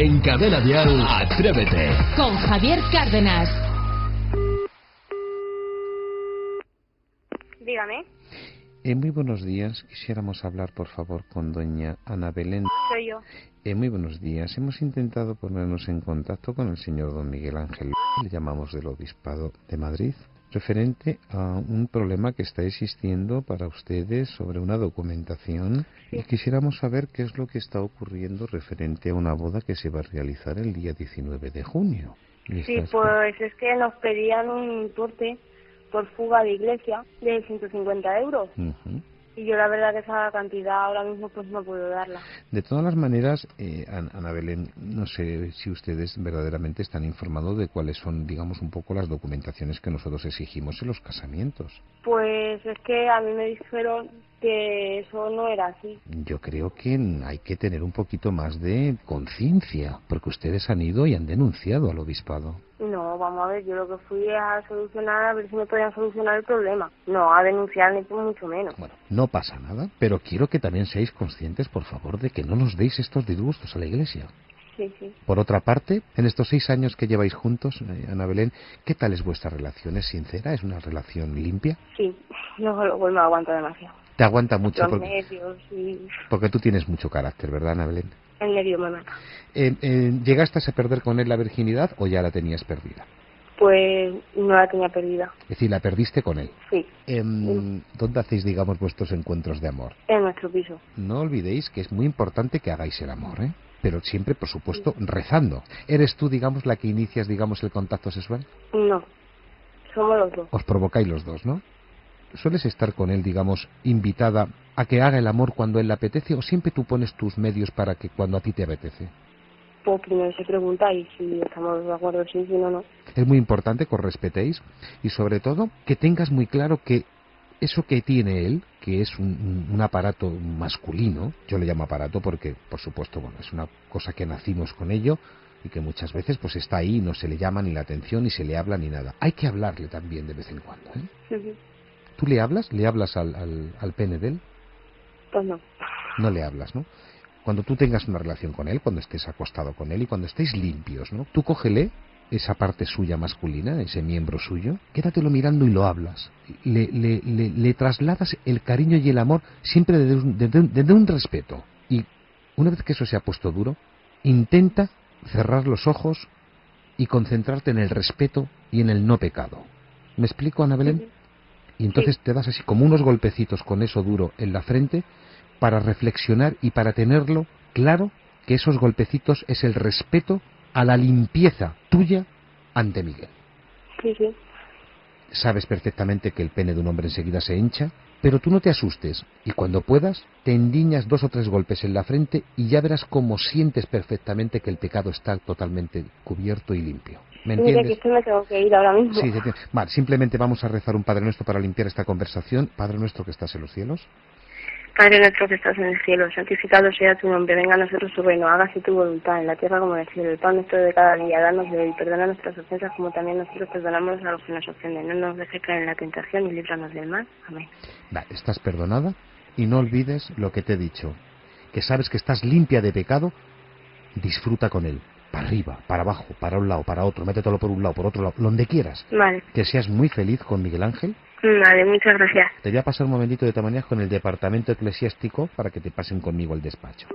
En Cadena Dial, Atrévete. Con Javier Cárdenas. Dígame. Muy buenos días. Quisiéramos hablar, por favor, con doña Ana Belén. Soy yo. Muy buenos días. Hemos intentado ponernos en contacto con el señor don Miguel Ángel, le llamamos del Obispado de Madrid, referente a un problema que está existiendo para ustedes sobre una documentación, y quisiéramos saber qué es lo que está ocurriendo referente a una boda que se va a realizar el día 19 de junio. Sí, pues es que nos pedían un importe por fuga de iglesia de 150 euros. Y yo la verdad que esa cantidad ahora mismo pues no puedo darla. De todas las maneras, Ana Belén, no sé si ustedes verdaderamente están informados de cuáles son, digamos, un poco las documentaciones que nosotros exigimos en los casamientos. Pues es que a mí me dijeron que eso no era así. Yo creo que hay que tener un poquito más de conciencia, porque ustedes han ido y han denunciado al obispado. No, vamos a ver, yo lo que fui a solucionar, a ver si me podían solucionar el problema. No, a denunciar ni mucho menos. Bueno, no pasa nada, pero quiero que también seáis conscientes, por favor, de que no nos deis estos disgustos a la iglesia. Sí, sí. Por otra parte, en estos 6 años que lleváis juntos, Ana Belén, ¿qué tal es vuestra relación? ¿Es sincera? ¿Es una relación limpia? Sí, luego me aguanta demasiado. Te aguanta mucho Los nervios y... porque tú tienes mucho carácter, ¿verdad, Ana Belén? El nervio me mata. ¿Llegaste a perder con él la virginidad o ya la tenías perdida? Pues no la tenía perdida. Es decir, ¿la perdiste con él? Sí. ¿Dónde hacéis, digamos, vuestros encuentros de amor? En nuestro piso. No olvidéis que es muy importante que hagáis el amor, ¿eh? Pero siempre, por supuesto, rezando. ¿Eres tú, digamos, la que inicias, digamos, el contacto sexual? No, somos los dos. Os provocáis los dos, ¿no? ¿Sueles estar con él, digamos, invitada a que haga el amor cuando él le apetece o siempre tú pones tus medios para que cuando a ti te apetece? Pues primero se pregunta y si estamos de acuerdo, sí, si no, no. Es muy importante que os respetéis y sobre todo que tengas muy claro que eso que tiene él, que es un aparato masculino, yo le llamo aparato porque, por supuesto, bueno, es una cosa que nacimos con ello y que muchas veces pues está ahí, no se le llama ni la atención, ni se le habla, ni nada. Hay que hablarle también de vez en cuando, ¿eh? Uh-huh. ¿Tú le hablas? ¿Le hablas al pene de él? Pues no. No le hablas, ¿no? Cuando tú tengas una relación con él, cuando estés acostado con él y cuando estéis limpios, ¿no? Tú cógele esa parte suya masculina, ese miembro suyo, quédatelo mirando y lo hablas. Le trasladas el cariño y el amor siempre desde un respeto. Y una vez que eso se ha puesto duro, intenta cerrar los ojos y concentrarte en el respeto y en el no pecado. ¿Me explico, Ana Belén? Y entonces te das así como unos golpecitos con eso duro en la frente para reflexionar y para tenerlo claro que esos golpecitos es el respeto a la limpieza tuya ante Miguel. Sí, sí. Sabes perfectamente que el pene de un hombre enseguida se hincha, pero tú no te asustes y cuando puedas te endiñas 2 o 3 golpes en la frente y ya verás cómo sientes perfectamente que el pecado está totalmente cubierto y limpio. ¿Me entiendes? Mira que me tengo que ir ahora mismo. Sí, vale, simplemente vamos a rezar un Padre Nuestro para limpiar esta conversación. Padre Nuestro que estás en los cielos. Padre nuestro que estás en el cielo, santificado sea tu nombre, venga a nosotros tu reino, hágase tu voluntad en la tierra como en el cielo. El pan nuestro de cada día, danos de hoy, perdona nuestras ofensas como también nosotros perdonamos a los que nos ofenden. No nos dejes caer en la tentación y líbranos del mal. Amén. Vale, estás perdonada y no olvides lo que te he dicho, que sabes que estás limpia de pecado, disfruta con él. Para arriba, para abajo, para un lado, para otro, métetelo por un lado, por otro lado, donde quieras. Vale. Que seas muy feliz con Miguel Ángel. Vale, muchas gracias. Te voy a pasar un momentito de tamaño con el departamento eclesiástico para que te pasen conmigo al despacho.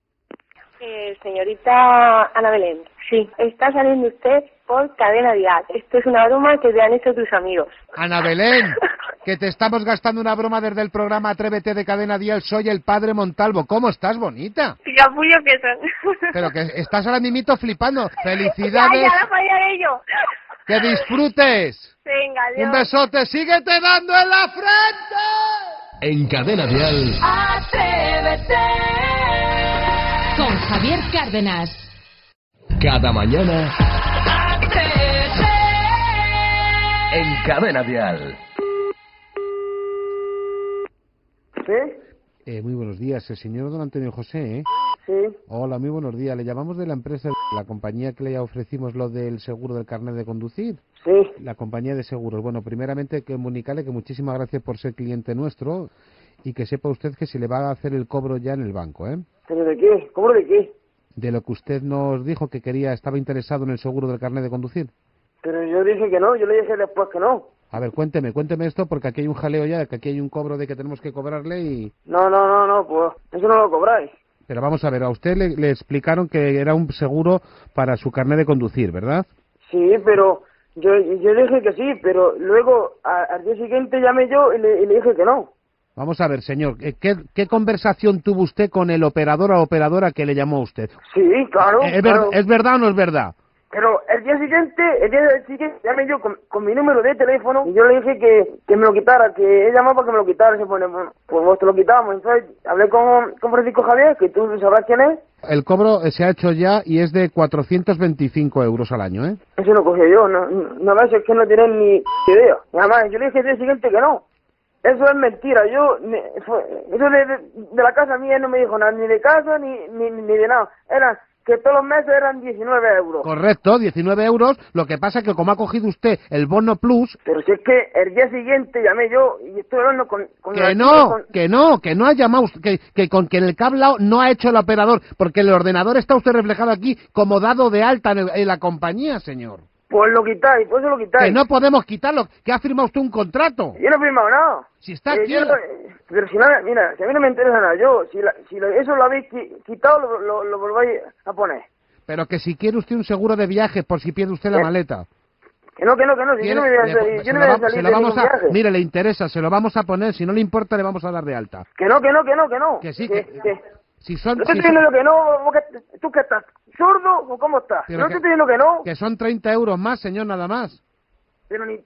Señorita Ana Belén, sí, está saliendo usted por Cadena Dial. Esto es una broma que te han hecho tus amigos. Ana Belén, que te estamos gastando una broma desde el programa Atrévete de Cadena Dial. Soy el padre Montalvo. ¿Cómo estás, bonita? Capullo que son. Pero que estás ahora mismito flipando. ¡Felicidades! Ya la fallaré yo. ¡Que disfrutes! Venga, adiós. Un besote, síguete dando en la frente. En Cadena Dial, Atrévete. Con Javier Cárdenas. cada mañana Atrévete. en Cadena Dial. ¿Sí? Muy buenos días, el señor don Antonio José, ¿eh? Sí. Hola, muy buenos días. Le llamamos de la empresa, la compañía que le ofrecimos lo del seguro del carnet de conducir. Sí. La compañía de seguros. Bueno, primeramente comunicarle que muchísimas gracias por ser cliente nuestro y que sepa usted que se le va a hacer el cobro ya en el banco, ¿eh? ¿Pero de qué? ¿Cobro de qué? de lo que usted nos dijo que quería, estaba interesado en el seguro del carnet de conducir? Pero yo dije que no, yo le dije después que no. A ver, cuénteme esto, porque aquí hay un jaleo ya, que aquí hay un cobro de que tenemos que cobrarle y... No, pues eso no lo cobráis. Pero vamos a ver, a usted le explicaron que era un seguro para su carnet de conducir, ¿verdad? Sí, pero yo dije que sí, pero luego al día siguiente llamé yo y le dije que no. Vamos a ver, señor, ¿qué conversación tuvo usted con el operador o operadora que le llamó a usted? Sí, claro. Claro. ¿Es verdad o no es verdad? Pero el día siguiente llamé yo con mi número de teléfono y yo le dije que me lo quitara, que él llamaba para que me lo quitara. Y se pone, bueno, pues vos te lo quitábamos. Entonces hablé con Francisco Javier, que tú sabrás quién es. El cobro se ha hecho ya y es de 425 euros al año, ¿eh? Eso lo cogí yo, no ves, es que no tienen ni idea. Y además, yo le dije el día siguiente que no. Eso es mentira, eso de la casa mía no me dijo nada, ni de casa ni de nada. Era que todos los meses eran 19 euros. Correcto, 19 euros, lo que pasa es que como ha cogido usted el bono plus... Pero si es que el día siguiente llamé yo y estoy hablando con Que no ha llamado usted, que en el que ha hablado no ha hecho el operador, porque el ordenador está usted reflejado aquí como dado de alta en la compañía, señor. Pues lo quitáis, pues lo quitáis. Que no podemos quitarlo, que ha firmado usted un contrato. Yo no he firmado nada. Si está aquí... Pero si nada, mira, si a mí no me interesa nada, eso lo habéis quitado, lo volváis a poner. Pero que si quiere usted un seguro de viaje por si pierde usted la maleta. Que no, si yo no me voy a salir, yo no me voy a salir de ningún viaje. Mire, le interesa, se lo vamos a poner, si no le importa le vamos a dar de alta. Que no. Que sí, que... Si son, no te estoy diciendo que no, ¿tú qué estás? ¿Sordo o cómo estás? No te estoy diciendo que no. Que son 30 euros más, señor, nada más. Pero ni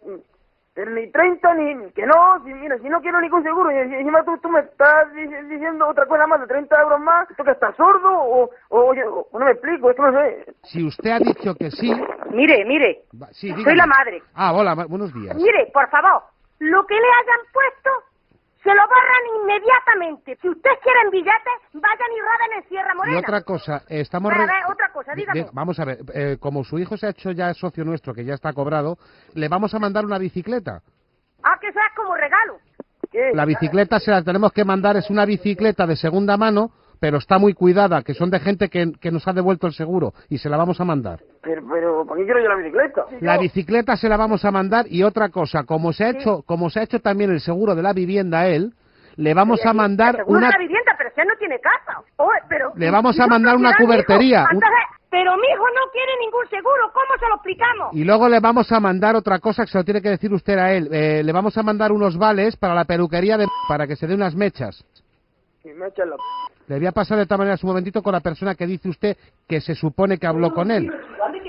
30, ni... Que no, mira, si no quiero ningún seguro, y encima tú me estás diciendo otra cosa más de 30 euros más, ¿tú que estás sordo o no me explico? Esto no sé. Si usted ha dicho que sí... Mire, sí, soy la madre. Hola, buenos días. Mire, por favor, lo que le hayan puesto... se lo borran inmediatamente. Si usted quieren billetes, vayan y roben en Sierra Morena. Y otra cosa, otra cosa, dígame. Vamos a ver, como su hijo se ha hecho ya socio nuestro, que ya está cobrado, le vamos a mandar una bicicleta. Que sea como regalo. ¿Qué? La bicicleta se la tenemos que mandar, es una bicicleta de segunda mano, pero está muy cuidada, que son de gente que nos ha devuelto el seguro, y se la vamos a mandar. Pero ¿para qué quiero yo la bicicleta? La bicicleta se la vamos a mandar, y otra cosa, como se ha hecho también el seguro de la vivienda a él, le vamos a mandar una... de la vivienda, pero si él no tiene casa. Le vamos a mandar una cubertería. Pero mi hijo no quiere ningún seguro, ¿cómo se lo explicamos? Y luego le vamos a mandar otra cosa que se lo tiene que decir usted a él. Le vamos a mandar unos vales para la peluquería para que se dé unas mechas. Y mechas la... Le voy a pasar de esta manera un momentito con la persona que dice usted que se supone que habló con él.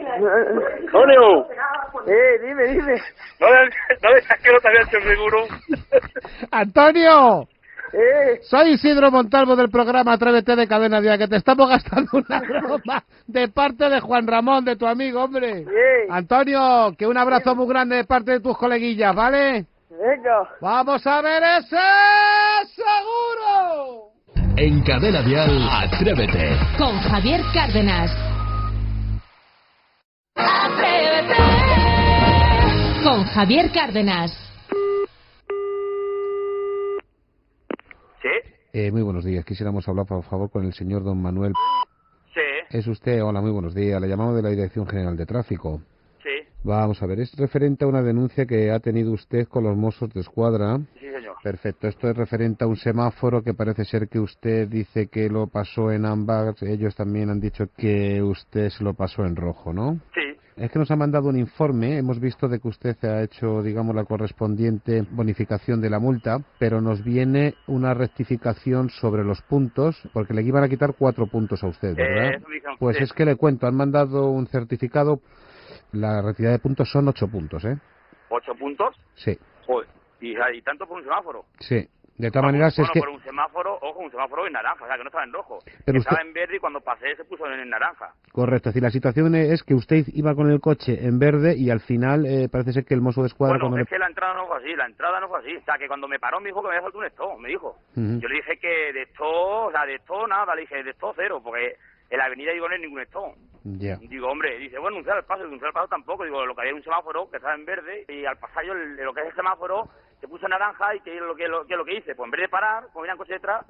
Antonio. Dime. No decías que no te había hecho seguro. ¡Antonio! Soy Isidro Montalvo del programa Atrévete de Cadena Dial, que te estamos gastando una broma de parte de Juan Ramón, de tu amigo, hombre. Antonio, que un abrazo muy grande de parte de tus coleguillas, ¿vale? Venga. ¡Vamos a ver ese seguro! En Cadena Dial, Atrévete. Con Javier Cárdenas. ¡Atrévete! Con Javier Cárdenas. ¿Sí? Muy buenos días. Quisiéramos hablar, por favor, con el señor don Manuel. Sí. ¿Es usted? Hola, muy buenos días. Le llamamos de la Dirección General de Tráfico. Sí. Vamos a ver, es referente a una denuncia que ha tenido usted con los Mossos de Escuadra. Sí, señor. Perfecto, esto es referente a un semáforo que parece ser que usted dice que lo pasó en ámbar. Ellos también han dicho que usted se lo pasó en rojo, ¿no? Sí. Es que nos han mandado un informe, hemos visto de que usted ha hecho, digamos, la correspondiente bonificación de la multa, pero nos viene una rectificación sobre los puntos, porque le iban a quitar 4 puntos a usted, ¿verdad? Pues es que le cuento, han mandado un certificado, la retirada de puntos son 8 puntos, ¿eh? ¿8 puntos? Sí. Joder. ¿Y tanto por un semáforo? Sí. De todas maneras es que... por un semáforo en naranja, o sea, que no estaba en rojo. Pero estaba en verde y cuando pasé se puso en naranja. Correcto, es decir, la situación es que usted iba con el coche en verde y al final parece ser que el mozo de escuadra... Bueno, es que la entrada no fue así, O sea, que cuando me paró me dijo que me había saltado un stop, me dijo. Yo le dije que de stop, nada, le dije de stop 0, porque en la avenida digo no hay ningún stop. Ya. Digo, hombre, dice, bueno, denunciar el paso tampoco. Digo, lo que había era un semáforo que estaba en verde y al pasar yo lo que es el semáforo se puso en naranja y que lo que hice, pues en vez de parar, como venían coches detrás,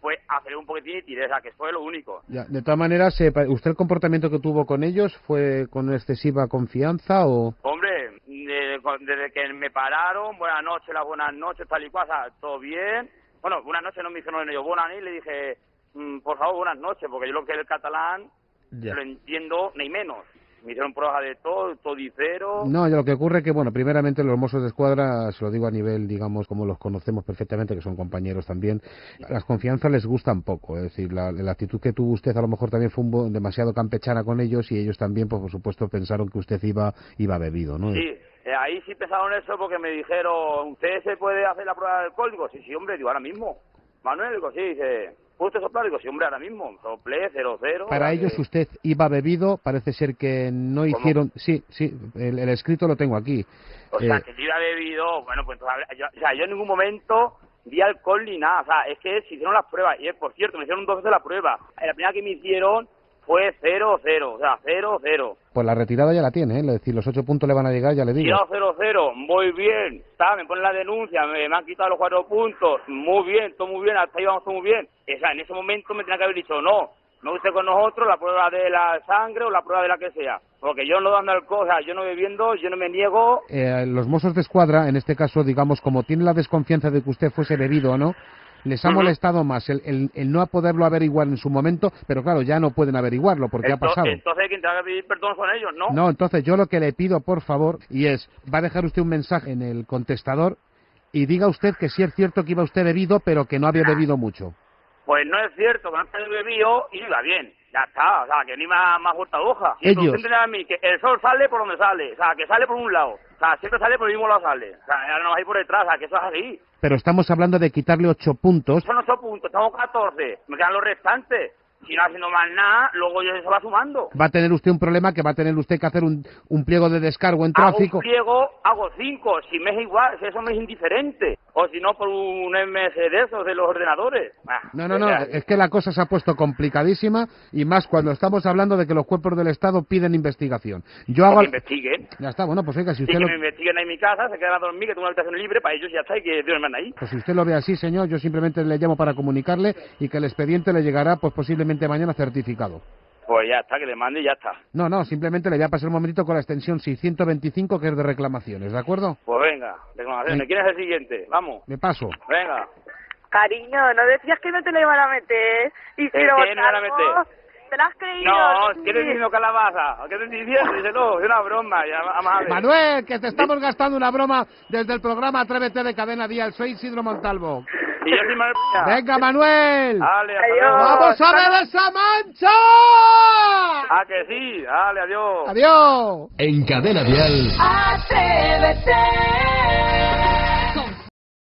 pues aceleré un poquitín y tiré, o sea, que fue lo único. Ya, de todas maneras, ¿usted el comportamiento que tuvo con ellos fue con excesiva confianza o...? Hombre, desde que me pararon, buenas noches, tal y cual, o sea, todo bien. Bueno, buenas noches no me dijeron ellos, buenas noches, le dije, por favor, buenas noches, porque yo lo que es el catalán lo entiendo ni menos. Me hicieron pruebas de todo, todicero... No, lo que ocurre es que, bueno, primeramente los Mossos de Escuadra, se lo digo a nivel, digamos, como los conocemos perfectamente, que son compañeros también, las confianzas les gustan poco, es decir, la actitud que tuvo usted a lo mejor también fue demasiado campechana con ellos y ellos también, pues por supuesto, pensaron que usted iba bebido, ¿no? Sí, ahí sí pensaron eso porque me dijeron, ¿usted se puede hacer la prueba del alcohol? Digo, sí, hombre, digo, ahora mismo. Manuel, digo, sí, dice... ¿Puede usted soplar? Digo, sí, hombre, ahora mismo. Soplé, 0-0. Para ellos usted iba bebido, parece ser que no ¿Cómo? hicieron... Sí, el escrito lo tengo aquí. O sea, que yo iba bebido, bueno, pues entonces, yo en ningún momento di alcohol ni nada. O sea, es que se hicieron las pruebas. Y por cierto, me hicieron 2 veces la prueba. La primera que me hicieron fue 0-0, o sea, 0-0. Pues la retirada ya la tiene, es decir, los 8 puntos le van a llegar, ya le digo. Tirado 0-0, muy bien. Me ponen la denuncia, me han quitado los 4 puntos. Muy bien, todo muy bien, hasta ahí vamos todo muy bien. O sea, en ese momento me tenía que haber dicho, no usted con nosotros la prueba de la sangre o la prueba de la que sea. Porque yo no dando alcohol, o sea, yo no bebiendo, yo no me niego. Los Mossos de Escuadra, en este caso, digamos, como tienen la desconfianza de que usted fuese bebido o no, les ha molestado más el no poderlo averiguar en su momento, pero claro, ya no pueden averiguarlo porque ha pasado. Entonces, ¿quién tenga que pedir perdón son ellos, no? No, entonces yo lo que le pido, por favor, y es, va a dejar usted un mensaje en el contestador y diga usted que sí es cierto que iba usted bebido, pero que no había bebido mucho. Pues no es cierto, que antes bebido y iba bien. Ya está, o sea, que ni más vuelta de hoja. Si Ellos. Usted a mí que el sol sale por donde sale, o sea, que sale por un lado. O sea, siempre sale por el mismo lado sale. O sea, ahora no vas a ir por detrás, o sea, que eso es así. Pero estamos hablando de quitarle 8 puntos. Son 8 puntos, estamos 14. Me quedan los restantes. Si no haciendo más nada, luego ya se va sumando. Va a tener usted un problema que va a tener usted que hacer un pliego de descargo en tráfico. Hago un pliego, hago 5. Si me es igual, si eso me es indiferente. O si no, por un MS de esos, de los ordenadores. No, es que la cosa se ha puesto complicadísima y más cuando estamos hablando de que los cuerpos del Estado piden investigación. Yo hago... Que investiguen. Ya está, bueno, pues oiga, si usted que me investiguen ahí en mi casa, se quedan a dormir, que tengo una habitación libre para ellos y ya está, y que Dios me manda ahí. Pues si usted lo ve así, señor, yo simplemente le llamo para comunicarle y que el expediente le llegará, pues posiblemente mañana certificado. Pues ya está, que le mande y ya está. No, simplemente le voy a pasar un momentito con la extensión 625, que es de reclamaciones, ¿de acuerdo? Pues venga, reclamaciones. ¿Quién es el siguiente? Vamos. Me paso. Venga. Cariño, ¿no decías que no te la iban a meter? Y si lo ¿Qué no van a meter? ¿Te la has creído? No, Sí. ¿qué te diciendo calabaza? ¿Qué te estoy diciendo? Díselo, es una broma. Ya, vamos a ver. Manuel, que te estamos gastando una broma desde el programa Atrévete de Cadena Dial. Soy Isidro Montalvo. Y yo soy Manuel. Venga, Manuel. Dale, Adiós. luego. ¡Vamos a ver esa mancha! Ah, que sí. Dale, adiós. Adiós. En Cadena Dial. Atrévete.